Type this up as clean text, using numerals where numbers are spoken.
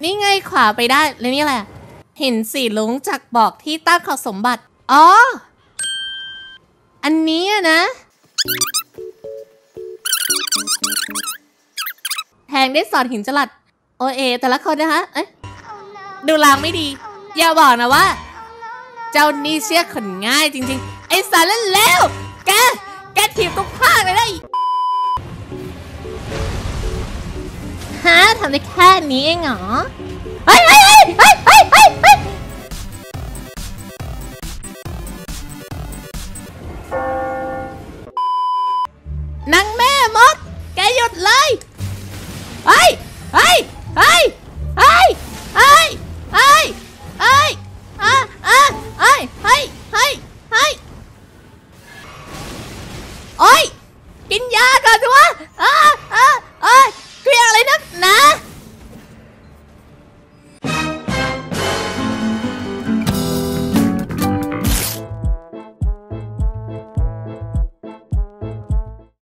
นี่ไงขวาไปได้แล้วนี่แหละเห็นสีลุงจากบอกที่ตั้งเขาสมบัติอ๋ออันนี้นะแทงได้สอนหินจลัดโอเอแต่ละคนนะคะเอ๊ะดูลางไม่ดีอย่าบอกนะว่าเจ้านี่เชื่อคนง่ายจริงๆไอ้สารเล่นเร็วแกถีบทุกภาคเลยได้ฮะทำได้แค่นี้เองเหรอเฮ้ย